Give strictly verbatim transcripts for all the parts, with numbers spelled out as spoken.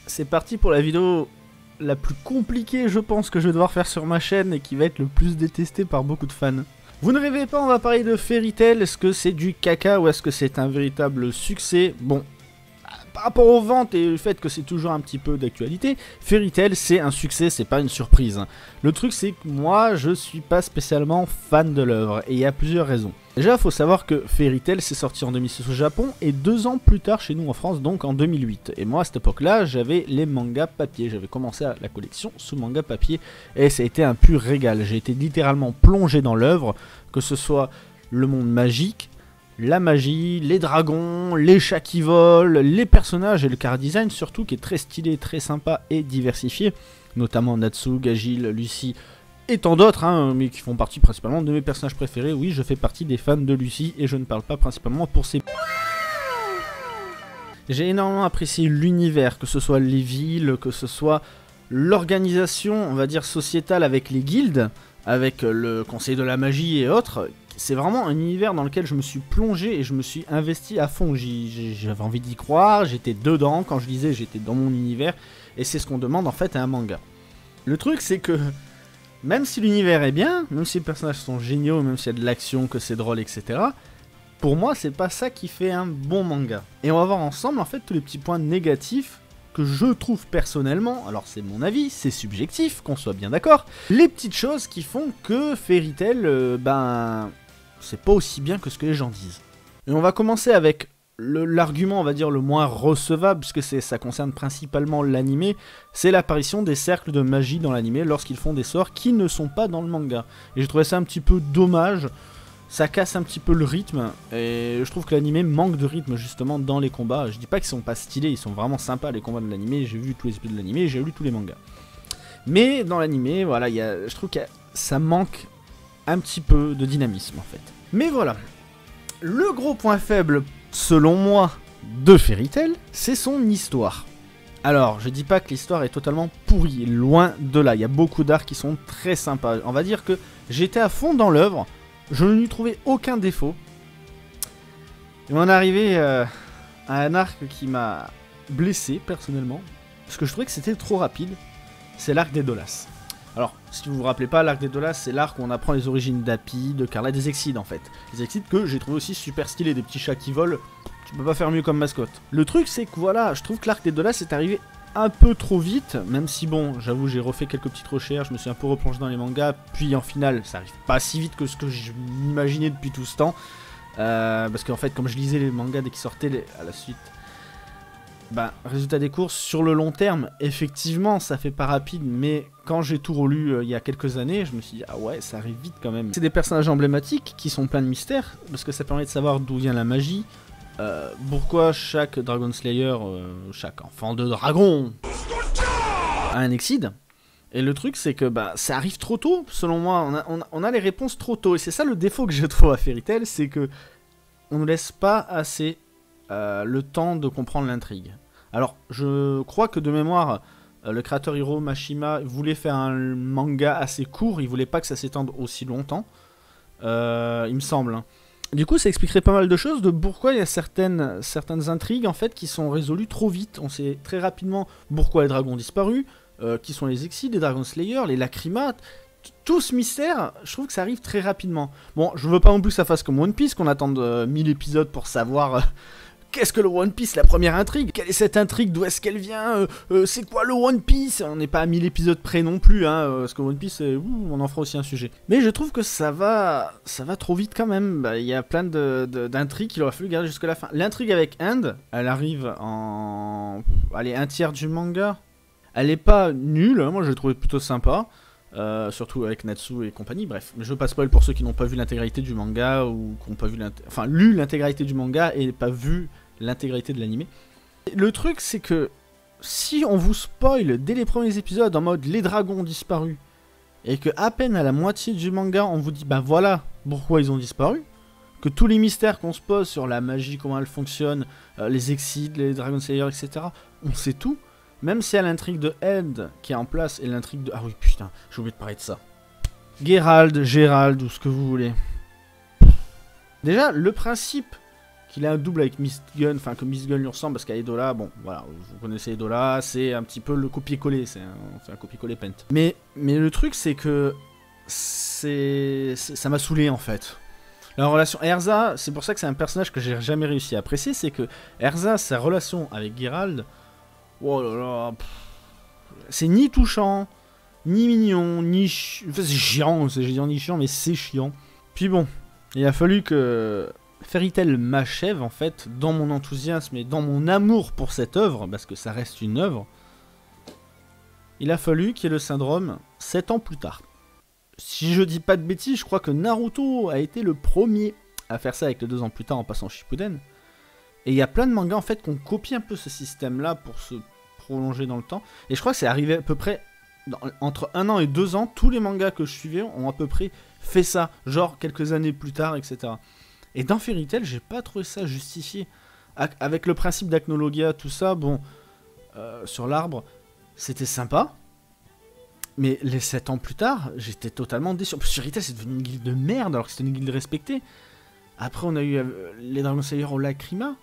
c'est parti pour la vidéo la plus compliquée, je pense, que je vais devoir faire sur ma chaîne et qui va être le plus détestée par beaucoup de fans. Vous ne rêvez pas, on va parler de Fairy Tail. Est-ce que c'est du caca ou est-ce que c'est un véritable succès? Bon, par rapport aux ventes et le fait que c'est toujours un petit peu d'actualité, Fairy Tail c'est un succès, c'est pas une surprise. Le truc c'est que moi je suis pas spécialement fan de l'œuvre et il y a plusieurs raisons. Déjà, faut savoir que Fairy Tail c'est sorti en deux mille six au Japon et deux ans plus tard chez nous en France, donc en deux mille huit. Et moi à cette époque-là, j'avais les mangas papier. J'avais commencé la collection sous manga papier et ça a été un pur régal. J'ai été littéralement plongé dans l'œuvre, que ce soit le monde magique, la magie, les dragons, les chats qui volent, les personnages et le chara design surtout qui est très stylé, très sympa et diversifié, notamment Natsu, Gagil, Lucie et tant d'autres, hein, mais qui font partie principalement de mes personnages préférés. Oui, je fais partie des fans de Lucie et je ne parle pas principalement pour ses... J'ai énormément apprécié l'univers, que ce soit les villes, que ce soit l'organisation, on va dire sociétale avec les guildes, avec le conseil de la magie et autres. C'est vraiment un univers dans lequel je me suis plongé et je me suis investi à fond. J'avais envie d'y croire, j'étais dedans, quand je lisais j'étais dans mon univers, et c'est ce qu'on demande en fait à un manga. Le truc c'est que, même si l'univers est bien, même si les personnages sont géniaux, même s'il y a de l'action, que c'est drôle, et cetera, pour moi c'est pas ça qui fait un bon manga. Et on va voir ensemble en fait tous les petits points négatifs que je trouve personnellement, alors c'est mon avis, c'est subjectif, qu'on soit bien d'accord, les petites choses qui font que Fairy Tail, euh, ben... c'est pas aussi bien que ce que les gens disent. Et on va commencer avec l'argument, on va dire, le moins recevable, puisque ça concerne principalement l'animé, c'est l'apparition des cercles de magie dans l'animé lorsqu'ils font des sorts qui ne sont pas dans le manga. Et je trouvais ça un petit peu dommage, ça casse un petit peu le rythme, et je trouve que l'animé manque de rythme justement dans les combats. Je dis pas qu'ils sont pas stylés, ils sont vraiment sympas les combats de l'animé, j'ai vu tous les épisodes de l'animé, j'ai lu tous les mangas. Mais dans l'animé, voilà, y a, je trouve que ça manque un petit peu de dynamisme en fait. Mais voilà, le gros point faible, selon moi, de Fairy Tail, c'est son histoire. Alors, je dis pas que l'histoire est totalement pourrie, loin de là, il y a beaucoup d'arcs qui sont très sympas. On va dire que j'étais à fond dans l'œuvre, je ne lui trouvais aucun défaut. Et on est arrivé euh, à un arc qui m'a blessé personnellement, parce que je trouvais que c'était trop rapide, c'est l'arc des Dolas. Alors, si vous vous rappelez pas, l'arc des Dolas, c'est l'arc où on apprend les origines d'Happy, de Carla, des Excides en fait. Les Excides que j'ai trouvé aussi super stylés, des petits chats qui volent, tu peux pas faire mieux comme mascotte. Le truc c'est que voilà, je trouve que l'arc des Dolas est arrivé un peu trop vite, même si bon, j'avoue j'ai refait quelques petites recherches, je me suis un peu replongé dans les mangas, puis en finale, ça arrive pas si vite que ce que je m'imaginais depuis tout ce temps. Euh, parce qu'en fait, comme je lisais les mangas dès qu'ils sortaient les, à la suite... Bah, résultat des courses, sur le long terme, effectivement, ça fait pas rapide, mais quand j'ai tout relu euh, il y a quelques années, je me suis dit, ah ouais, ça arrive vite quand même. C'est des personnages emblématiques qui sont pleins de mystères, parce que ça permet de savoir d'où vient la magie, euh, pourquoi chaque Dragon Slayer, euh, chaque enfant de dragon, a un Exide. Et le truc, c'est que bah, ça arrive trop tôt, selon moi, on a, on a, on a les réponses trop tôt, et c'est ça le défaut que je trouve à Fairy Tail, c'est que on ne laisse pas assez euh, le temps de comprendre l'intrigue. Alors, je crois que de mémoire, euh, le créateur Hiro Mashima voulait faire un manga assez court, il voulait pas que ça s'étende aussi longtemps, euh, il me semble. Hein. Du coup, ça expliquerait pas mal de choses, de pourquoi il y a certaines, certaines intrigues en fait qui sont résolues trop vite. On sait très rapidement pourquoi les dragons ont disparu, euh, qui sont les Excides, les Dragon Slayers, les Lacrimas. Tout ce mystère, je trouve que ça arrive très rapidement. Bon, je veux pas non plus que ça fasse comme One Piece, qu'on attende euh, mille épisodes pour savoir... Euh, Qu'est-ce que le One Piece, la première intrigue? Quelle est cette intrigue? D'où est-ce qu'elle vient? euh, euh, C'est quoi le One Piece? On n'est pas à mille épisodes près non plus, hein, parce que One Piece, euh, ouh, on en fera aussi un sujet. Mais je trouve que ça va ça va trop vite quand même. Bah, y a plein de, de, d'intrigues qu'il aurait fallu garder jusqu'à la fin. L'intrigue avec End, elle arrive en... Allez, un tiers du manga. Elle est pas nulle, hein, moi je l'ai trouvé plutôt sympa. Euh, surtout avec Natsu et compagnie, bref. Mais je veux pas spoil pour ceux qui n'ont pas vu l'intégralité du manga, ou qui n'ont pas vu enfin, lu l'intégralité du manga et pas vu l'intégralité de l'animé. Le truc c'est que si on vous spoil dès les premiers épisodes en mode les dragons ont disparu et que à peine à la moitié du manga on vous dit bah voilà pourquoi ils ont disparu, que tous les mystères qu'on se pose sur la magie, comment elle fonctionne, euh, les Excides, les Dragon Slayers, et cetera, on sait tout, même si à l'intrigue de End qui est en place et l'intrigue de... Ah oui putain, j'ai oublié de parler de ça. Geralt, Gérald ou ce que vous voulez. Déjà le principe qu'il ait un double avec Mist Gun, enfin que Mist Gun lui ressemble, parce qu'à Edola, bon, voilà, vous connaissez Edola, c'est un petit peu le copier-coller, c'est un, un copier-coller Pent. Mais, mais le truc, c'est que c'est ça m'a saoulé, en fait. La relation Erza, c'est pour ça que c'est un personnage que j'ai jamais réussi à apprécier, c'est que Erza, sa relation avec Geralt, oh là là, c'est ni touchant, ni mignon, ni chi... enfin, c'est chiant, c'est ni chiant, mais c'est chiant. Puis bon, il a fallu que Fairy Tail m'achève, en fait, dans mon enthousiasme et dans mon amour pour cette œuvre, parce que ça reste une œuvre. Il a fallu qu'il y ait le syndrome sept ans plus tard. Si je dis pas de bêtises, je crois que Naruto a été le premier à faire ça avec le deux ans plus tard en passant Shippuden. Et il y a plein de mangas en fait qui ont copié un peu ce système-là pour se prolonger dans le temps. Et je crois que c'est arrivé à peu près dans, entre un an et deux ans, tous les mangas que je suivais ont à peu près fait ça, genre quelques années plus tard, et cetera. Et dans Fairy Tail, j'ai pas trouvé ça justifié. Avec le principe d'Acnologia, tout ça, bon, euh, sur l'arbre, c'était sympa. Mais les sept ans plus tard, j'étais totalement déçu. En plus, Fairy Tail, c'est devenu une guilde de merde, alors que c'était une guilde respectée. Après, on a eu euh, les Dragon Slayer au Lacrima.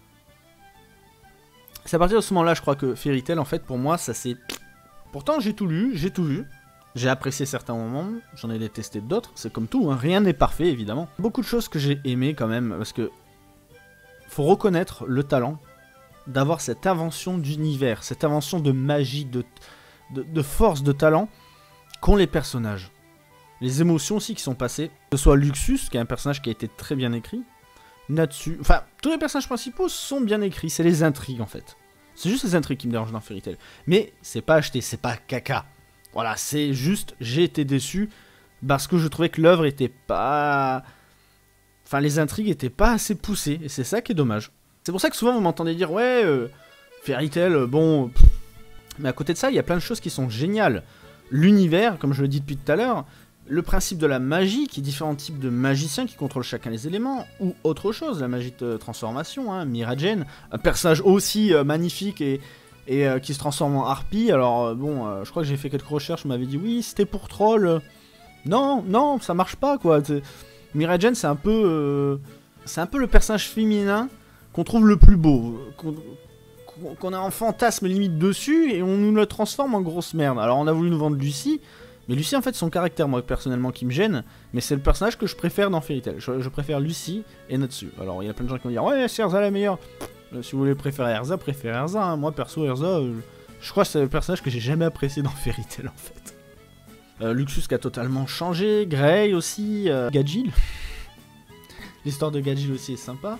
C'est à partir de ce moment-là, je crois que Fairy Tail, en fait, pour moi, ça c'est... Pourtant, j'ai tout lu, j'ai tout vu. J'ai apprécié certains moments, j'en ai détesté d'autres. C'est comme tout, hein. Rien n'est parfait, évidemment. Beaucoup de choses que j'ai aimées, quand même, parce que... Faut reconnaître le talent d'avoir cette invention d'univers, cette invention de magie, de, de, de force, de talent qu'ont les personnages. Les émotions aussi qui sont passées. Que ce soit Luxus, qui est un personnage qui a été très bien écrit. Natsu, enfin, tous les personnages principaux sont bien écrits, c'est les intrigues en fait. C'est juste les intrigues qui me dérangent dans Fairy Tail. Mais c'est pas acheté, c'est pas caca. Voilà, c'est juste, j'ai été déçu parce que je trouvais que l'œuvre était pas... Enfin, les intrigues étaient pas assez poussées, et c'est ça qui est dommage. C'est pour ça que souvent vous m'entendez dire, ouais, euh, Fairy Tail, euh, bon... Pff. Mais à côté de ça, il y a plein de choses qui sont géniales. L'univers, comme je le dis depuis tout à l'heure, le principe de la magie, qui est différents types de magiciens qui contrôlent chacun les éléments, ou autre chose, la magie de transformation, hein, Miragen, un personnage aussi euh, magnifique et, et euh, qui se transforme en harpie. Alors euh, bon, euh, je crois que j'ai fait quelques recherches, on m'avait dit oui, c'était pour troll. Non, non, ça marche pas quoi. Miragen, c'est un peu, euh, c'est un peu le personnage féminin qu'on trouve le plus beau, qu'on qu'on a un fantasme limite dessus et on nous le transforme en grosse merde. Alors on a voulu nous vendre Lucie. Mais Lucie, en fait, son caractère, moi, personnellement, qui me gêne, mais c'est le personnage que je préfère dans Fairy Tail. Je, je préfère Lucie et Natsu. Alors, il y a plein de gens qui vont dire « Ouais, c'est Erza la meilleure !» euh, Si vous voulez préférer Erza, préférez Erza. Hein. Moi, perso, Erza, euh, je crois que c'est le personnage que j'ai jamais apprécié dans Fairy Tail, en fait. Euh, Luxus qui a totalement changé, Grey aussi, euh, Gajil. L'histoire de Gajil aussi est sympa.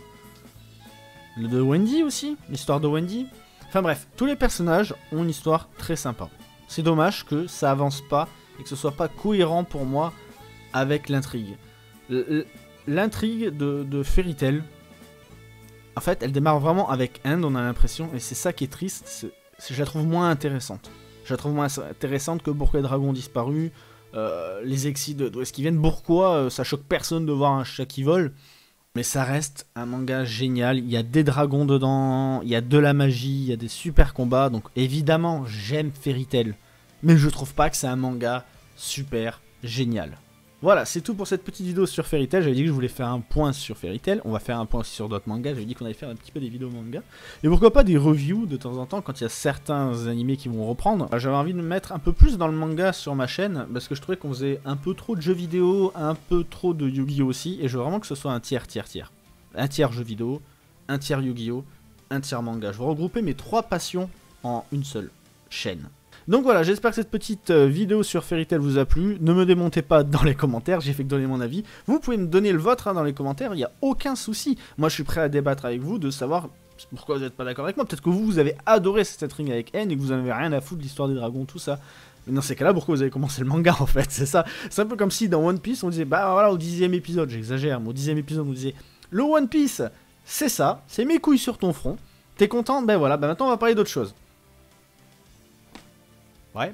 Le de Wendy aussi, l'histoire de Wendy. Enfin bref, tous les personnages ont une histoire très sympa. C'est dommage que ça avance pas et que ce soit pas cohérent pour moi avec l'intrigue. L'intrigue de, de Fairy Tail, en fait, elle démarre vraiment avec End, on a l'impression, et c'est ça qui est triste, c'est, c'est, je la trouve moins intéressante. Je la trouve moins intéressante que pourquoi les dragons ont disparu, euh, les exils d'où est-ce qu'ils viennent, pourquoi, euh, ça choque personne de voir un chat qui vole, mais ça reste un manga génial, il y a des dragons dedans, il y a de la magie, il y a des super combats, donc évidemment, j'aime Fairy Tail. Mais je trouve pas que c'est un manga super génial. Voilà, c'est tout pour cette petite vidéo sur Fairy Tail. J'avais dit que je voulais faire un point sur Fairy Tail. On va faire un point aussi sur d'autres mangas. J'avais dit qu'on allait faire un petit peu des vidéos manga. Et pourquoi pas des reviews de temps en temps quand il y a certains animés qui vont reprendre. J'avais envie de me mettre un peu plus dans le manga sur ma chaîne. Parce que je trouvais qu'on faisait un peu trop de jeux vidéo, un peu trop de Yu-Gi-Oh aussi. Et je veux vraiment que ce soit un tiers, tiers, tiers. Un tiers jeux vidéo, un tiers Yu-Gi-Oh, un tiers manga. Je veux regrouper mes trois passions en une seule chaîne. Donc voilà, j'espère que cette petite euh, vidéo sur Fairy Tail vous a plu. Ne me démontez pas dans les commentaires, j'ai fait que donner mon avis. Vous pouvez me donner le vôtre hein, dans les commentaires, il n'y a aucun souci. Moi je suis prêt à débattre avec vous, de savoir pourquoi vous n'êtes pas d'accord avec moi. Peut-être que vous, vous avez adoré cette intrigue avec N et que vous n'avez rien à foutre de l'histoire des dragons, tout ça. Mais dans ces cas-là, pourquoi vous avez commencé le manga en fait? C'est ça. C'est un peu comme si dans One Piece on disait, bah voilà, au dixième épisode, j'exagère, mais au dixième épisode on disait, le One Piece, c'est ça, c'est mes couilles sur ton front. T'es content? Ben voilà, ben maintenant on va parler d'autre chose. Ouais.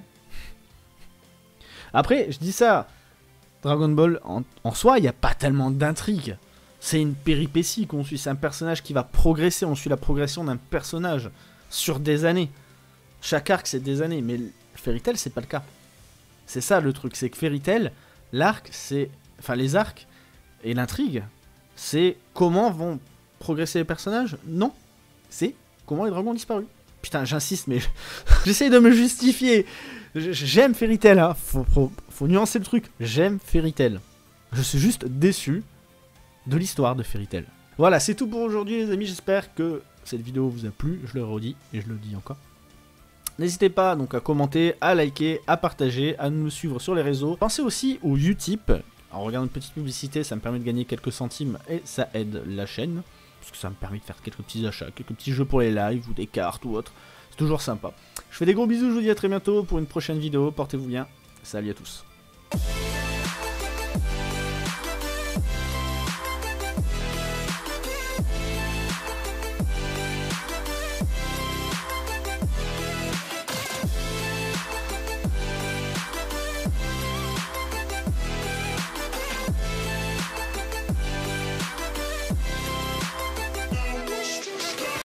Après, je dis ça, Dragon Ball, en, en soi, il n'y a pas tellement d'intrigue. C'est une péripétie qu'on suit, c'est un personnage qui va progresser, on suit la progression d'un personnage sur des années. Chaque arc, c'est des années, mais Fairy Tail, c'est pas le cas. C'est ça le truc, c'est que Fairy Tail, l'arc, c'est... Enfin, les arcs et l'intrigue, c'est comment vont progresser les personnages? Non. C'est comment les dragons ont disparu. Putain, j'insiste, mais j'essaye de me justifier. J'aime Fairy Tail, hein. Faut, faut, faut nuancer le truc. J'aime Fairy Tail. Je suis juste déçu de l'histoire de Fairy Tail. Voilà, c'est tout pour aujourd'hui, les amis. J'espère que cette vidéo vous a plu. Je le redis et je le dis encore. N'hésitez pas donc à commenter, à liker, à partager, à nous suivre sur les réseaux. Pensez aussi au Utip. En regardant une petite publicité, ça me permet de gagner quelques centimes et ça aide la chaîne. Parce que ça me permet de faire quelques petits achats, quelques petits jeux pour les lives ou des cartes ou autre. C'est toujours sympa. Je fais des gros bisous, je vous dis à très bientôt pour une prochaine vidéo. Portez-vous bien. Salut à tous.